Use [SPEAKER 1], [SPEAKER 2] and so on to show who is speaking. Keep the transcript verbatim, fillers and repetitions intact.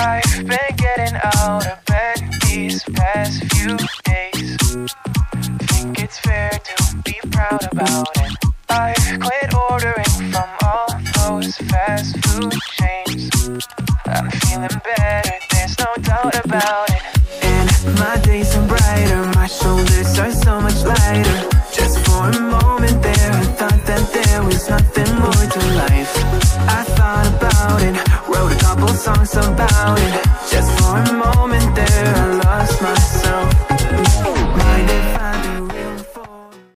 [SPEAKER 1] I've been getting out of bed these past few days. Think it's fair to be proud about it. I've quit ordering from all those fast food chains. I'm feeling better, there's no doubt about it. And my days are brighter, my shoulders are so much lighter. Just for a moment there, I thought that there was nothing more to life. I thought about it, wrote a couple songs about it.